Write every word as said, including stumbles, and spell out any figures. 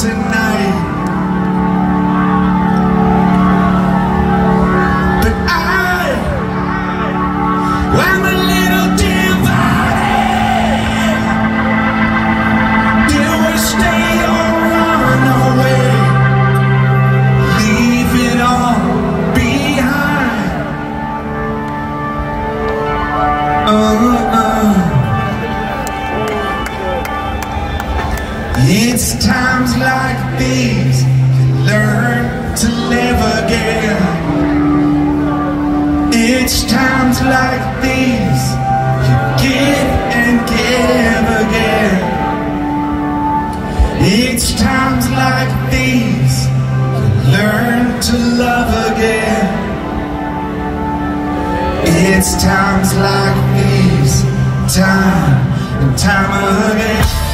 tonight. But I am a little divided. Do we stay or run away? Leave it all behind. Uh, uh. It's times like these you learn to live again. It's times like these you give and give again. It's times like these you learn to love again. It's times like these, time and time again.